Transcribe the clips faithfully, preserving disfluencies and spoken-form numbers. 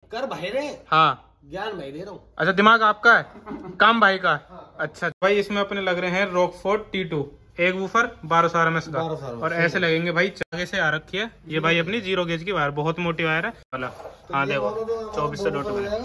कर भाई रे। हाँ ज्ञान भाई दे रहा हूँ। अच्छा दिमाग आपका है, काम भाई का। हाँ। अच्छा भाई इसमें अपने लग रहे हैं रॉकफोर्ड टी टू, एक वूफर बारह सौ आरएमएस का, और ऐसे लगेंगे भाई। आगे से आ रखी है ये भाई अपनी जीरो गेज की वायर, बहुत मोटी वायर है वाला। तो हाँ देखो चौबीस से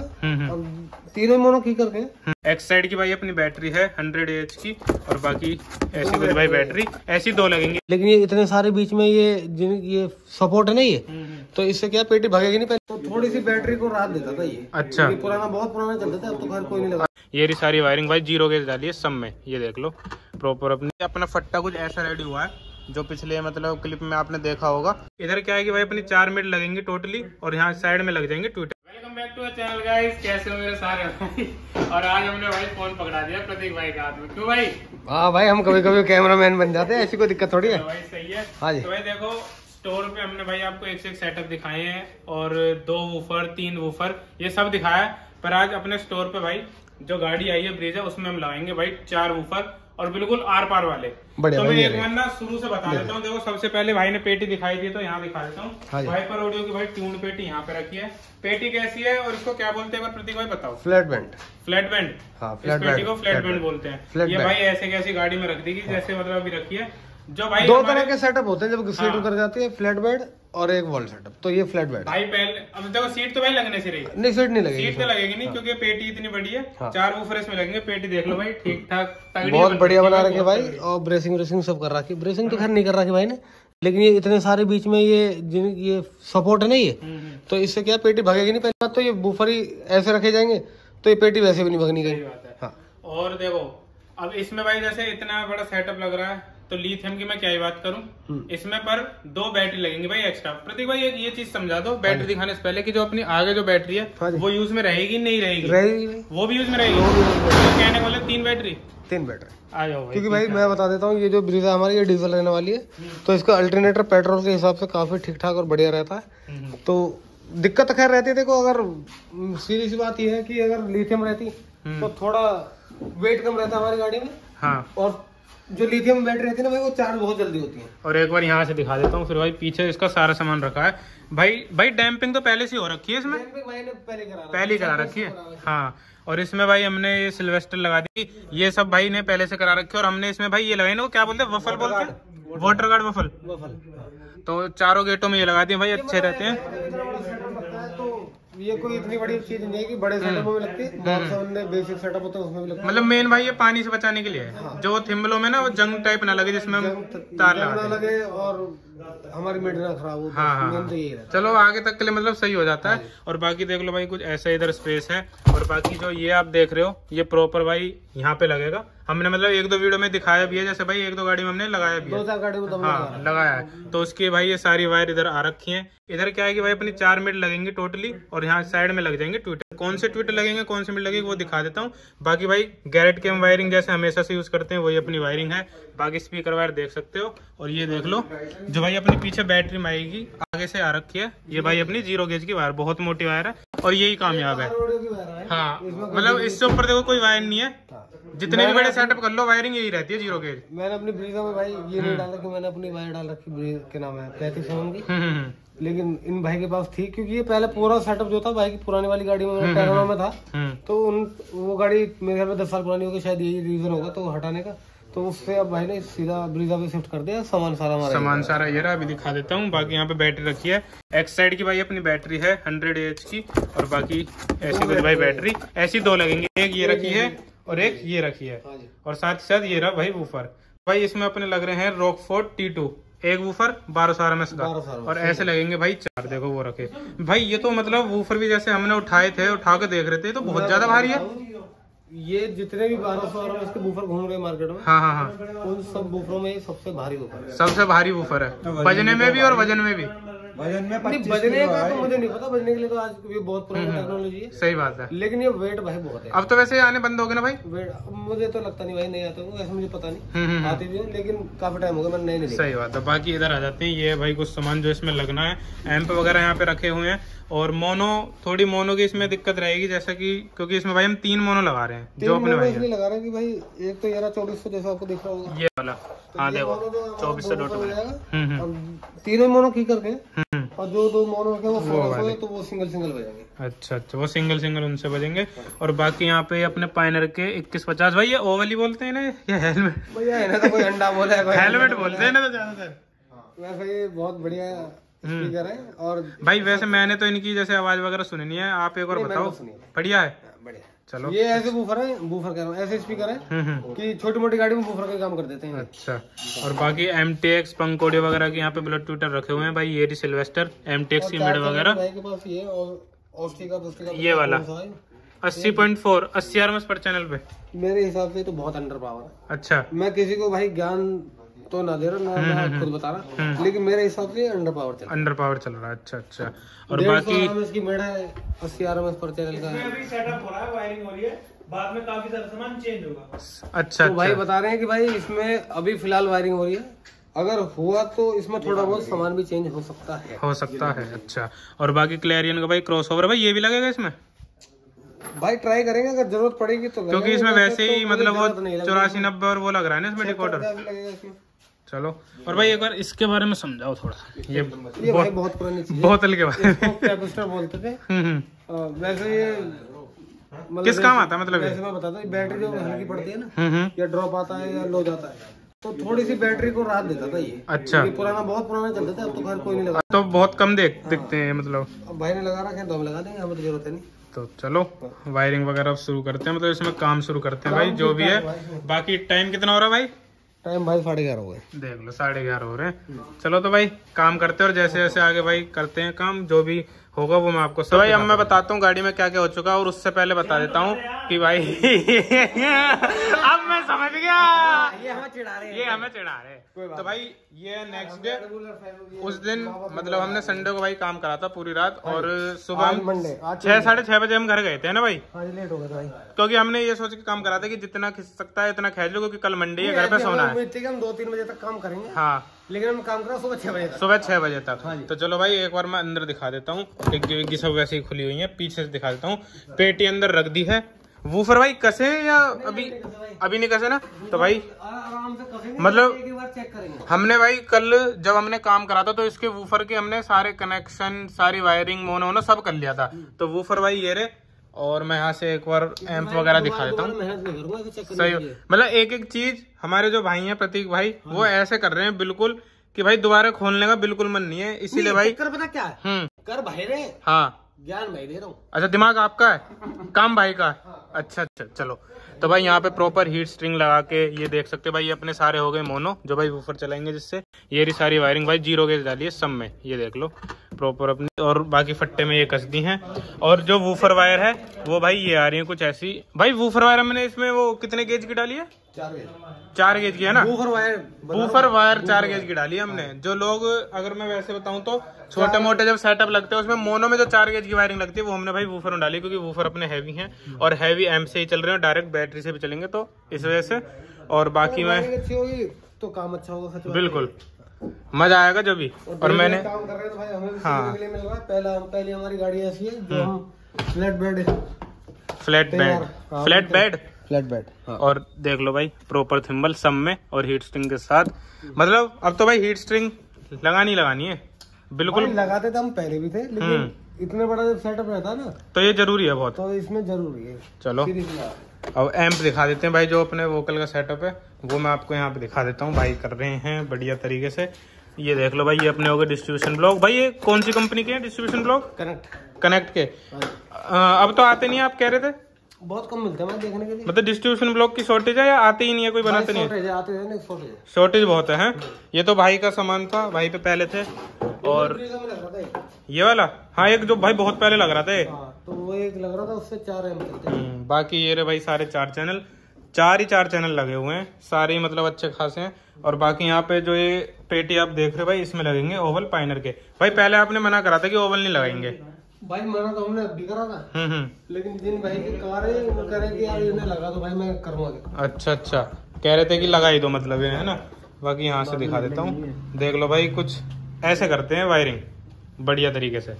डॉट तीनों मोनो की करके। एक्स साइड की भाई अपनी बैटरी है हंड्रेड एच की, और बाकी ऐसी कुछ भाई बैटरी ऐसी दो लगेंगी। लेकिन ये इतने सारे बीच में ये जिन ये सपोर्ट है ना ये, तो इससे क्या पेटी भागेगी नहीं। पहले तो थोड़ी सी बैटरी को राहत देता था ये। अच्छा ये पुराना बहुत पुराना चलता था, अब तो खैर कोई नहीं लगा। ये रही सारी वायरिंग भाई जीरो गेज डाली है सब में, ये देख लो प्रॉपर। अपनी अपना फट्टा कुछ ऐसा रेडी हुआ है जो पिछले मतलब क्लिप में आपने देखा होगा। इधर क्या है कि भाई अपनी चार मिनट लगेंगे टोटली, और यहाँ साइड में लग जाएंगे tweeter. Welcome back to channel guys, कैसे हो मेरे सारे भाई। और आज हमने भाई फोन पकड़ा दिया प्रतीक भाई के हाथ में। क्यों भाई? हाँ भाई हम कभी कभी कैमरामैन बन जाते हैं, ऐसी कोई दिक्कत थोड़ी है। तो भाई सही है। हाँ जी। तो भाई देखो स्टोर पे हमने भाई आपको एक से एक सेटअप दिखाए हैं, और दो वूफर तीन वूफर ये सब दिखाया है। पर आज अपने स्टोर पे भाई जो गाड़ी आई है ब्रीजा, उसमें हम लगाएंगे भाई चार वूफर, और बिल्कुल आर पार वाले। तो मैं एक बार ना शुरू से बता देता हूँ। देखो सबसे पहले भाई ने पेटी दिखाई दी, तो यहाँ दिखा देता हूँ। वाइपर ऑडियो की भाई ट्यून पेटी यहाँ पे रखी है। पेटी कैसी है और इसको क्या बोलते हैं प्रतीक भाई बताओ? Flat band. फ्लैट बैंड, हाँ, फ्लैट पेटी को फ्लैट बैंड बोलते हैं। ये भाई ऐसे कैसी गाड़ी में रख देगी जैसे मतलब अभी रखी है। जो भाई दो तरह के सेटअप होते हैं जब सीट उतर जाती है, फ्लैट बेड और एक वॉल सेटअप। तो ये फ्लैट बेड भाई पहले अब देखो सीट तो भाई लगने से रही, नहीं सीट नहीं लगेगी, सीट तो लगेगी नहीं क्योंकि पेटी इतनी बड़ी है। चार वूफर इसमें लगेंगे। पेटी देख लो भाई ठीक ठाक बहुत बढ़िया बना रखे भाई, और ब्रेसिंग ब्रेसिंग सब कर रखी। ब्रेसिंग तो खैर नहीं कर रखी भाई ने, लेकिन ये इतने सारे बीच में ये जिन ये सपोर्ट है ना ये, तो इससे क्या पेटी भागेगी नहीं। पहले तो ये वूफर ही ऐसे रखे जाएंगे तो ये पेटी वैसे भी नहीं भगनी गई। हाँ। और देखो अब इसमें भाई जैसे इतना बड़ा सेटअप लग रहा है, तो लिथियम की मैं क्या ही बात करूं, इसमें पर दो बैटरी लगेंगी भाई एक्स्ट्रा। प्रतीक भाई एक ये चीज समझा दो बैटरी दिखाने से पहले कि जो अपनी आगे जो बैटरी है वो यूज में रहेगी नहीं रहेगी? रहेगी, वो भी यूज में रहेगी। तो कहने वाले तीन बैटरी तीन बैटरी आ जाओ भाई। क्योंकि भाई मैं बता देता हूँ, ये जो ब्रीजा हमारी ये डीजल रहने वाली है, तो इसका अल्टरनेटर पेट्रोल के हिसाब से काफी ठीक ठाक और बढ़िया रहता है। तो दिक्कत खैर रहती है। देखो अगर सीधी सी बात यह है कि अगर लिथियम रहती तो थोड़ा वेट कम रहता हमारी गाड़ी में। हाँ। और जो लिथियम बैटरी रहती है ना भाई, वो चार्ज बहुत जल्दी होती है। और एक बार यहाँ से दिखा देता हूँ फिर भाई। पीछे इसका सारा सामान रखा है भाई। भाई डैम्पिंग तो पहले से हो रखी है इसमें, पहले करा पहले करा रखी है। हाँ। और इसमें भाई हमने ये सिल्वेस्टर लगा दी, ये सब भाई ने पहले से करा रखी है। और हमने इसमें भाई ये लगाई ना, क्या बोलते हैं वफल बोलते हैं, वाटर गार्ड वफल। तो चारों गेटों में ये लगा दिए भाई, अच्छे रहते हैं। ये कोई इतनी बड़ी चीज नहीं है कि बड़े सेटअप में लगती है, बेसिक सेटअप होता है उसमें भी लगती है। मतलब मेन भाई ये पानी से बचाने के लिए है। हाँ। जो थिम्बलों में ना वो जंग टाइप ना लगे, जिसमें तार ना लगे और हमारी मेड ना खराब हो। हाँ हाँ। तो ये चलो आगे तक के लिए मतलब सही हो जाता है। और बाकी देख लो भाई कुछ ऐसा इधर स्पेस है। और बाकी जो ये आप देख रहे हो ये प्रॉपर भाई यहाँ पे लगेगा। हमने मतलब एक दो वीडियो में दिखाया भी है, जैसे भाई एक दो गाड़ी में हमने लगाया भी है, दो चार गाड़ी में तो हाँ लगाया है। तो उसके भाई ये सारी वायर इधर आ रखी है। इधर क्या है कि भाई अपनी चार मीटर लगेंगे टोटली, और यहाँ साइड में लग जाएंगे ट्विटर। कौन से ट्विटर लगेंगे कौन से मीटर लगेगी वो दिखा देता हूँ। बाकी भाई गैरेट के वायरिंग जैसे हमेशा से यूज करते हैं वही अपनी वायरिंग है। बाकी स्पीकर वायर देख सकते हो। और ये देख लो जो भाई अपनी पीछे बैटरी में आएगी आगे से आ रखी है, ये भाई अपनी जीरो गेज की वायर, बहुत मोटी वायर है और यही कामयाब है। हाँ मतलब इससे ऊपर देखो कोई वायर नहीं है, जितने भी बड़े सेटअप कर लो वायरिंग यही रहती है जीरो गेज। मैंने अपनी ब्रीजा में भाई ये नहीं डाल रखी, मैंने अपनी वायर डाल रखी के नाम है पैंतीस एम की। लेकिन इन भाई के पास थी, क्योंकि ये पहले पूरा सेटअप जो था भाई की पुरानी वाली गाड़ी में टैगोना में था, तो उन वो गाड़ी मेरे घर में दस साल पुरानी होगी, शायद यही रीजन होगा तो हटाने का। तो उससे अब भाई ने सीधा ब्रीजा पे शिफ्ट कर दिया। सामान सारा हमारा सामान सारा ये रहा, अभी दिखा देता हूँ। बाकी यहाँ पे बैटरी रखी है एक्स साइड की भाई अपनी बैटरी है हंड्रेड एच की, और बाकी ऐसी कुछ भाई बैटरी ऐसी दो लगेंगी, एक ये रखी है और एक ये रखी है। और साथ ही साथ ये रहा भाई वूफर। भाई इसमें अपने लग रहे हैं रॉकफोर्ड टी टू, एक वूफर बारह सौ आरएमएस का, और ऐसे लगेंगे भाई चार। देखो वो रखे भाई, ये तो मतलब वूफर भी जैसे हमने उठाए थे उठा के देख रहे थे तो बहुत ज्यादा भारी है। ये जितने भी बारह सौ आरएमएस के बूफर घूम रहे मार्केट में, हाँ हाँ हाँ, उन सब बूफरों में सबसे भारी वूफर है। सबसे भारी वूफर है, बजने में भी और वजन में भी। वजन में बजने का तो मुझे नहीं पता, बजने के लिए तो आज ये बहुत पुरानी टेक्नोलॉजी है। सही बात है, लेकिन ये वेट भाई बहुत है। अब तो वैसे आने बंद हो गए ना भाई, वेट मुझे तो लगता नहीं भाई नहीं आते होंगे, ऐसा मुझे पता नहीं, आते भी हो लेकिन काफी टाइम हो गया मैंने नहीं। सही बात है। बाकी इधर आ जाते हैं, ये भाई कुछ सामान जो इसमें लगना है, एम्प वगैरह यहाँ पे रखे हुए हैं। और मोनो थोड़ी मोनो की इसमें दिक्कत रहेगी, जैसा कि क्योंकि इसमें भाई हम तीन मोनो लगा रहे हैं, जो अपने भाई इसलिए लगा रहे हैं कि भाई एक तो ये चौबीस सौ जैसा आपको दिख रहा होगा ये वाला, हाँ देखो चौबीस सौ डॉट तीनों मोनो की करके और जो दो मोनो के वो वो तो वो सिंगल सिंगल बजेंगे। अच्छा अच्छा, वो सिंगल सिंगल उनसे बजेंगे। और बाकी यहाँ पे अपने पाइनर के इक्कीस पचास, भाई ये ओवल ही बोलते हैं ना या हेलमेट? भैया है ना, तो कोई अंडा बोला है, हेलमेट बोलते हैं ना तो ज्यादातर। वैसे ये बहुत बढ़िया स्पीकर है। और भाई वैसे मैंने तो इनकी जैसे आवाज वगैरह सुनी नहीं है, आप एक बार बताओ। बढ़िया है, बढ़िया। चलो, ये ऐसे बूफर है, बूफर कह रहा हूँ, ऐसे स्पीकर है कि छोटी मोटी गाड़ी में बूफर का काम कर देते हैं। अच्छा, और बाकी एम टी एक्स पंकोडियो वगैरह के यहाँ पे ब्लड ट्विटर रखे हुए हैं भाई। ये रही सिल्वेस्टर एम टी एक्स की मिड वगैरह के पास ये और ये वाला अस्सी पॉइंट फोर अस्सी आर एम एस पर चैनल पे। मेरे हिसाब से तो बहुत अंडर पावर है। अच्छा, मैं किसी को भाई ज्ञान तो ना दे रहा, ना मैं खुद बता रहा, लेकिन मेरे हिसाब से अंडर पावर चल अंडर पावर चल रहा है। अच्छा अच्छा, और बाकी इसकी मेड है अस्सी आर एम एस पर चैनल का। अभी सेटअप हो रहा है, वायरिंग हो रही है, बाद में काफी सारा सामान चेंज होगा। अच्छा, तो भाई अच्छा। बता रहे हैं कि भाई इसमें अभी फिलहाल वायरिंग हो रही है, अगर हुआ तो इसमें थोड़ा बहुत सामान भी चेंज हो सकता है हो सकता है। अच्छा, और बाकी क्लैरियन का भाई क्रॉस ओवर भाई ये भी लगेगा इसमें? भाई ट्राई करेंगे, अगर जरूरत पड़ेगी तो, क्योंकि इसमें वैसे ही मतलब वो चौरासी नब्बे और वो लग रहा है ना इसमें डिकोडर। चलो, और भाई एक बार इसके बारे में समझाओ थोड़ा। ये, ये भाई बहुत पुरानी चीज है, बोतल के बारे में कैपेसिटर बोलते थे। वैसे ये किस काम आता है मतलब? वैसे मैं बताता हूँ, बैटरी जो हल्की पड़ती है ना, या ड्रॉप आता है या लो जाता है, तो थोड़ी सी बैटरी को राहत देता था ये। अच्छा, ये पुराना बहुत पुराना चलता था, अब तो खैर कोई नहीं लगा, तो बहुत कम देख दिखते हैं मतलब। अब भाई ने लगा रखा है तो हम लगा देंगे, हमें तो जरूरत है नहीं। तो चलो वायरिंग वगैरह शुरू करते हैं, मतलब इसमें काम शुरू करते हैं भाई जो भी है। बाकी टाइम कितना हो रहा है भाई? टाइम भाई साढ़े ग्यारह हो गए, देख लो साढ़े ग्यारह हो रहे हैं। चलो तो भाई काम करते हैं, और जैसे जैसे आगे भाई करते हैं काम, जो भी होगा वो मैं आपको सब। तो भाई अब मैं बताता हूँ गाड़ी में क्या क्या हो चुका है, और उससे पहले बता देता हूँ कि भाई अब मैं समझ गया, ये हमें चिढ़ा रहे हैं, ये हमें चिढ़ा रहे हैं। तो भाई ये नेक्स्ट डे, उस दिन मतलब हमने संडे को भाई काम करा था पूरी रात, और सुबह छह साढ़े छह बजे हम घर गए थे ना भाई, लेट हो गया भाई, क्योंकि हमने ये सोच के काम करा था कि जितना खिंच सकता है इतना खींच लो, क्योंकि कल मंडे है, घर पे सोना है। हम दो तीन बजे तक काम करेंगे, हाँ, लेकिन हम काम करा सुबह छह बजे तक, सुबह छह बजे तक। हाँ, तो चलो भाई एक बार मैं अंदर दिखा देता हूँ, डिग्गी विग्गी सब वैसे ही खुली हुई है, पीछे से दिखा देता हूँ। पेटी अंदर रख दी है। वूफर भाई कसे या अभी अभी नहीं कसे ना? तो भाई आराम से कसेंगे, मतलब एक बार चेक करेंगे। हमने भाई कल जब हमने काम करा था तो इसके वूफर के हमने सारे कनेक्शन, सारी वायरिंग, मोनो वोनो सब कर लिया था। तो वूफर भाई ये रे, और मैं यहाँ से एक बार एम्प वगैरह दिखा देता हूँ। सही, मतलब एक एक चीज हमारे जो भाई हैं प्रतीक भाई, वो ऐसे कर रहे हैं बिल्कुल कि भाई दोबारा खोलने का बिल्कुल मन नहीं है, इसीलिए भाई कर पता क्या है, हम्म कर भाई रे, हाँ ज्ञान भाई दे रहा हूँ। अच्छा, दिमाग आपका है, काम भाई का है। अच्छा अच्छा, चलो तो भाई यहाँ पे प्रॉपर हीट स्ट्रिंग लगा के ये देख सकते हैं भाई, ये अपने सारे हो गए मोनो जो भाई वूफर चलाएंगे जिससे। ये रही सारी वायरिंग भाई, जीरो गेज डाली है सब में, ये देख लो प्रॉपर अपनी, और बाकी फट्टे में ये कस दी हैं। और जो वूफर वायर है वो भाई ये आ रही है कुछ ऐसी। भाई वूफर वायर हमने इसमें वो कितने गेज की डाली है? चार गेज, चार गेज की है ना वूफर वायर, वूफर वायर चार गेज की डाली है हमने। जो लोग, अगर मैं वैसे बताऊं तो छोटे मोटे जब सेटअप लगते हैं उसमें मोनो में जो चार गेज की वायरिंग लगती है वो हमने भाई वूफर में डाली, क्योंकि वूफर अपने हैवी हैं और हैवी एम्प से ही चल रहे हैं, डायरेक्ट बैटरी से भी चलेंगे तो इस वजह से। और बाकी मैं अच्छी होगी तो काम अच्छा होगा, बिल्कुल मजा आएगा जब भी। और मैंने काम कर रहे हैं तो भाई हमें भी हाँ, मिल रहा है। पहला पहली हमारी गाड़ी ऐसी है जो हम flat bed flat bed flat bed flat bed हाँ। और देख लो भाई प्रॉपर थिम्बल सब में और हीट स्ट्रिंग के साथ, मतलब अब तो भाई हीट स्ट्रिंग लगानी लगानी है बिल्कुल। लगाते थे हम पहले भी थे, लेकिन इतने बड़ा जब सेटअप रहता है ना तो ये जरूरी है बहुत, तो इसमें जरूरी है। चलो अब एम्प दिखा देते हैं भाई, जो अपने वोकल का सेटअप है वो मैं आपको यहाँ पे दिखा देता हूँ। भाई कर रहे हैं बढ़िया तरीके से, ये देख लो भाई, ये अपने हो गए डिस्ट्रीब्यूशन ब्लॉक। भाई ये कौन सी कंपनी के हैं डिस्ट्रीब्यूशन ब्लॉक? कनेक्ट कनेक्ट के। आ, अब तो आते नहीं, आप कह रहे थे बहुत कम मिलते हैं देखने के लिए, मतलब डिस्ट्रीब्यूशन ब्लॉक की शॉर्टेज है या आते ही नहीं है, कोई बनाते नहीं है? शॉर्टेज बहुत है, है? ये तो भाई का सामान था, भाई पे पहले थे। और ये वाला हाँ, एक जो भाई बहुत पहले लग रहा था, तो वो एक लग रहा था, उससे चार एम चलते हैं। बाकी ये रे भाई सारे चार चैनल, चार ही चार चैनल लगे हुए हैं सारे, मतलब अच्छे खासे हैं। और बाकी यहाँ पे जो ये पेटी आप देख रहे हो भाई, इसमें लगेंगे ओवल पाइनर के। भाई पहले आपने मना करा था कि ओवल नहीं लगाएंगे। भाई मना तो हमने अभी करा था, लेकिन जिन भाई की कार है वो कह रहे कि यार इन्हें लगा दो भाई, मैं करूँगा। अच्छा अच्छा, कह रहे थे कि लगा ही दो, मतलब ये है ना। बाकी यहाँ से दिखा देता हूँ, देख लो भाई कुछ ऐसे करते हैं वायरिंग बढ़िया तरीके से।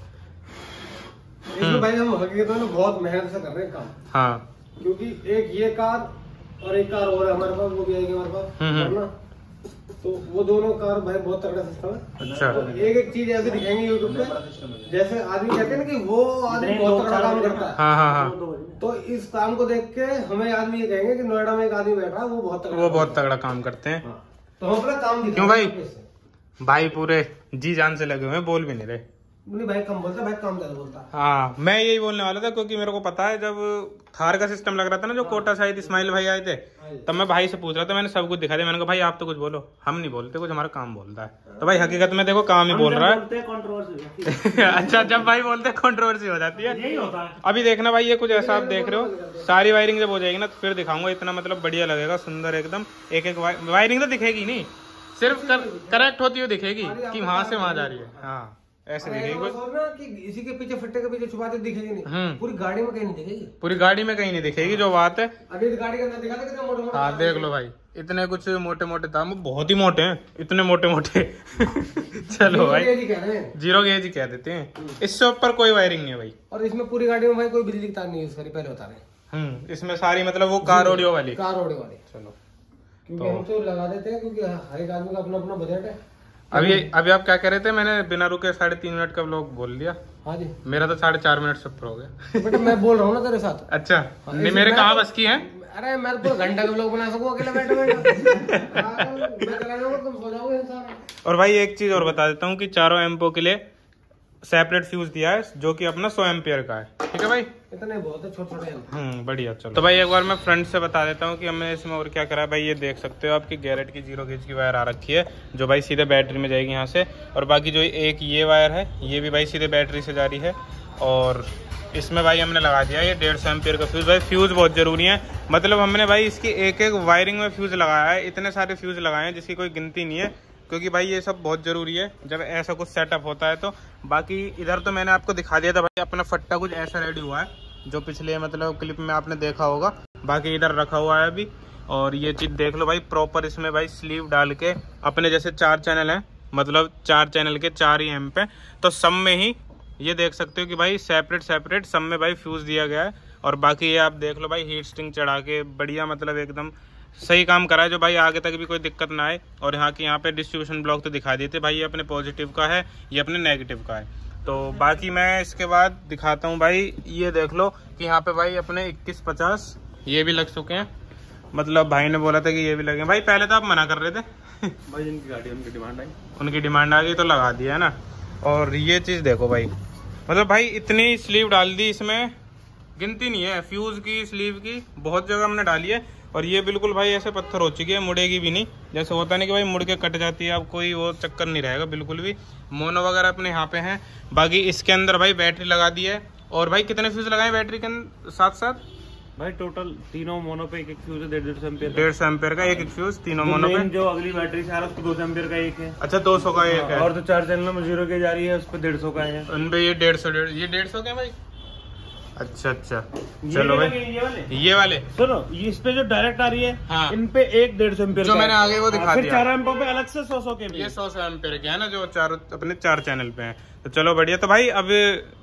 इसमें भाई हम हकीकत में बहुत मेहनत से कर रहे हैं काम, हाँ, क्योंकि एक ये कार और एक कार और हमारे पास, वो भी आएगी हमारे पास, वरना तो वो दोनों कार भाई बहुत तगड़ा सिस्टम है। अच्छा। तो एक एक चीज ऐसे दिखाएंगे यूट्यूब पे, जैसे आदमी कहते हैं ना कि वो आदमी बहुत तगड़ा काम करता है। हाँ हाँ हाँ। तो इस काम को देख के हमें आदमी ये कहेंगे कि नोएडा में एक आदमी बैठा है वो बहुत तगड़ा वो बहुत तगड़ा काम करते हैं। तो हम अपना काम क्यों भाई? भाई पूरे जी जान से लगे हुए हैं, बोल भी नहीं रहे। नहीं भाई कम बोलता, भाई काम ज्यादा बोलता है। हाँ मैं यही बोलने वाला था, क्योंकि मेरे को पता है जब थार का सिस्टम लग रहा था ना, जो कोटा शायद इस्माइल भाई आए थे, तब मैं भाई से पूछ रहा था, मैंने सब कुछ दिखा दिया। मैंने कहा भाई आप तो कुछ बोलो, हम नहीं बोलते कुछ, हमारा काम बोलता है। तो भाई हकीकत में देखो काम ही बोल रहा है। अच्छा जब भाई बोलते हैं कंट्रोवर्सी हो जाती है, यही होता है। अभी देखना भाई ये कुछ ऐसा आप देख रहे हो, सारी वायरिंग जब हो जाएगी ना तो फिर दिखाऊंगा। इतना मतलब बढ़िया लगेगा, सुंदर एकदम। एक एक वायरिंग तो दिखेगी नहीं, सिर्फ करेक्ट होती हुई दिखेगी कि वहां से वहां जा रही है। हाँ ऐसे दिखेगी कि इसी के पीछे फट्टे के पीछे छुपाते दिखेगी नहीं, पूरी गाड़ी में कहीं नहीं दिखेगी। पूरी गाड़ी में कहीं नहीं दिखेगी जो बात है। अभी इस गाड़ी के अंदर दिखा कितने मोटे मोटे। हाँ देख लो भाई, इतने कुछ मोटे मोटे दाम, बहुत ही मोटे हैं, इतने मोटे मोटे। चलो भाई जीरो गेज ही कह देते हैं। इससे ऊपर कोई वायरिंग नहीं है भाई। और इसमें पूरी गाड़ी में भाई कोई बिजली की तार नहीं यूज करी, पहले बता रहे। हम्म इसमें सारी मतलब वो कार ऑडियो वाली, कार ऑडियो वाली। चलो क्योंकि हम तो लगा देते हैं, क्योंकि हर एक आदमी का अपना अपना बजट है। अभी अभी आप क्या कह रहे थे? मैंने बिना रुके साढ़े तीन मिनट का व्लॉग बोल दिया। हाँ जी, मेरा तो साढ़े चार मिनट से ऊपर हो गया। बेटा मैं बोल रहा हूँ ना तेरे साथ। अच्छा नहीं मेरे कहाँ बस की है। अरे मैं तो पूरा घंटा का व्लॉग बना सकूँ अकेला बैठे बैठे। तुम सो जाओगे इंसान। और भाई एक चीज और बता देता हूँ कि चारों एम्पो के लिए सेपरेट फ्यूज दिया है, जो कि अपना सौ एम्पियर का है। ठीक है भाई, इतने बहुत है छोटे छोटे। हम्म बढ़िया। चलो तो भाई एक बार मैं फ्रंट से बता देता हूँ कि हमने इसमें और क्या करा है। भाई ये देख सकते हो आपकी गैरेट की जीरो गेज की वायर आ रखी है, जो भाई सीधे बैटरी में जाएगी यहाँ से। और बाकी जो एक ये वायर है, ये भी भाई सीधे बैटरी से जा रही है। और इसमें भाई हमने लगा दिया ये डेढ़ सौ एम्पियर का फ्यूज। भाई फ्यूज बहुत जरूरी है, मतलब हमने भाई इसकी एक एक वायरिंग में फ्यूज लगाया है। इतने सारे फ्यूज लगाए हैं जिसकी कोई गिनती नहीं है, क्योंकि भाई ये सब बहुत जरूरी है जब ऐसा कुछ सेटअप होता है। तो बाकी इधर तो मैंने आपको दिखा दिया था भाई, अपना फट्टा कुछ ऐसा रेडी हुआ है जो पिछले मतलब क्लिप में आपने देखा होगा। बाकी इधर रखा हुआ है अभी। और ये चीज देख लो भाई, प्रॉपर इसमें भाई स्लीव डाल के अपने जैसे चार चैनल हैं, मतलब चार चैनल के चार ही एम्प है, तो सब में ही ये देख सकते हो कि भाई सेपरेट सेपरेट सब में भाई फ्यूज दिया गया है। और बाकी ये आप देख लो भाई, हीट स्ट्रिंग चढ़ा के बढ़िया मतलब एकदम सही काम करा है, जो भाई आगे तक भी कोई दिक्कत ना आए। और यहाँ के यहाँ पे डिस्ट्रीब्यूशन ब्लॉक तो दिखा दिए थे भाई, ये अपने पॉजिटिव का है, ये अपने नेगेटिव का है। तो बाकी मैं इसके बाद दिखाता हूँ भाई, ये देख लो कि यहाँ पे भाई अपने इक्कीस पचास ये भी लग चुके हैं। मतलब भाई ने बोला था कि ये भी लगे। भाई पहले तो आप मना कर रहे थे। भाई जिनकी गाड़ी उनकी डिमांड आई, उनकी डिमांड आ गई तो लगा दिया है ना। और ये चीज़ देखो भाई, मतलब भाई इतनी स्लीव डाल दी, इसमें गिनती नहीं है फ्यूज की स्लीव की, बहुत जगह हमने डाली है। और ये बिल्कुल भाई ऐसे पत्थर हो चुकी है, मुड़ेगी भी नहीं। जैसे होता नहीं कि भाई मुड़ के कट जाती है, अब कोई वो चक्कर नहीं रहेगा बिल्कुल भी। मोनो वगैरह अपने यहाँ पे हैं। बाकी इसके अंदर भाई बैटरी लगा दी है। और भाई कितने फ्यूज लगाए बैटरी के साथ साथ? भाई टोटल तीनों मोनो पे एक एक फ्यूज है, डेढ़ डेढ़ सौ एम्पियर डेढ़ सौ एम्पियर का एक एक फ्यूज तीनों मोनो पे। जो अगली बैटरी से आ रहा है उसको दो सौ एम्पियर का एक है। अच्छा दो सौ का एक है। और जो चार चैनल में जीरो के जा रही है उस पर डेढ़ सौ का है। उन पे ये डेढ़ सौ डेढ़ ये डेढ़ सौ का भाई। अच्छा अच्छा चलो भाई, ये वाले ये वाले सुनो, ये इस पे जो डायरेक्ट आ रही है, हाँ। इन पे एक डेढ़ सौ एम्पियर जो मैंने आगे वो दिखा दिया। चार एम्पो पे अलग से सौ सौ के ये सौ सौ एम्पियर के है ना, जो चार अपने चार चैनल पे हैं। तो चलो बढ़िया। तो भाई अब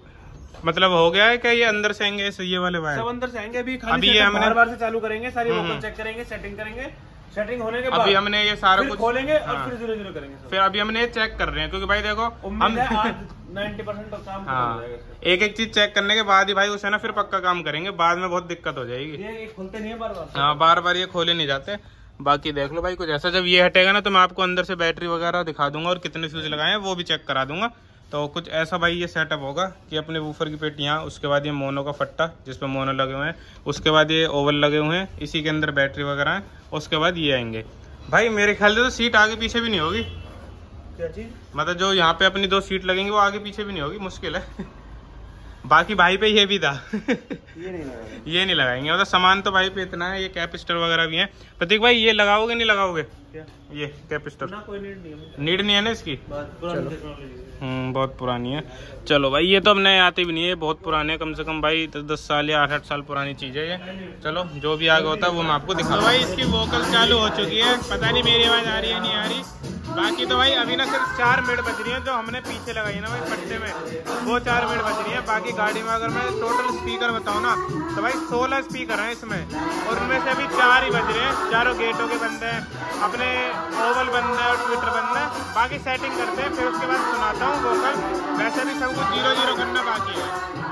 मतलब हो गया है क्या, ये अंदर से आएंगे ये वाले वायर? सब अंदर से आएंगे। अभी खाली अभी ये हमने बार बार से चालू करेंगे, सारी वोकल चेक करेंगे, सेटिंग करेंगे। सेटिंग होने के बाद अभी हमने ये सारा कुछ खोलेंगे और फिर जीरो जीरो करेंगे। फिर अभी हमने ये चेक कर रहे हैं, क्योंकि भाई देखो हम नाइन्टी परसेंट तो काम हाँ, एक एक चीज चेक करने के बाद ही भाई उसे ना फिर पक्का काम करेंगे, बाद में बहुत दिक्कत हो जाएगी। ये खुलते नहीं है बार बार। हाँ बार बार ये खोले नहीं जाते। बाकी देख लो भाई कुछ ऐसा, जब ये हटेगा ना तो मैं आपको अंदर से बैटरी वगैरह दिखा दूंगा और कितने फ्यूज लगाए हैं वो भी चेक करा दूंगा। तो कुछ ऐसा भाई ये सेटअप होगा कि अपने वूफर की पेटी यहाँ, उसके बाद ये मोनो का फट्टा जिसपे मोनो लगे हुए हैं, उसके बाद ये ओवल लगे हुए हैं, इसी के अंदर बैटरी वगैरह है, उसके बाद ये आएंगे। भाई मेरे ख्याल से तो सीट आगे पीछे भी नहीं होगी। क्या चीज? मतलब जो यहाँ पे अपनी दो सीट लगेंगी वो आगे पीछे भी नहीं होगी, मुश्किल है। बाकी भाई पे ये भी था। ये नहीं लगाएंगे, ये नहीं लगाएंगे। मतलब सामान तो भाई पे इतना है, ये कैपिस्टर वगैरह भी है। प्रतीक भाई ये लगाओगे नहीं लगाओगे? क्या? ये कैपिस्टर ना कोई नीड नहीं है। नीड नहीं है ना इसकी? पुरानी हम्म बहुत पुरानी है। चलो भाई ये तो अब नए आते भी नहीं है, बहुत पुराने, कम से कम भाई दस दस साल या आठ आठ साल पुरानी चीज है ये। चलो जो भी आगे होता है वो मैं आपको दिखा। भाई इसकी वोकल चालू हो चुकी है, पता नहीं मेरी आवाज आ रही है नहीं आ रही। बाकी तो भाई अभी ना सिर्फ चार मिनट बज रही है जो हमने पीछे लगाई है ना भाई पट्टे में, वो चार मिनट बज रही है। बाकी गाड़ी में अगर मैं टोटल स्पीकर बताऊँ ना तो भाई सोलह स्पीकर हैं इसमें, और उनमें से अभी चार ही बज रहे हैं। चारों गेटों के बंद हैं, अपने ओवल बंद है और ट्विटर बंद है। बाकी सेटिंग करते हैं, फिर उसके बाद सुनाता हूँ वोकल। वैसे भी सब कुछ जीरो जीरो करना बाकी है।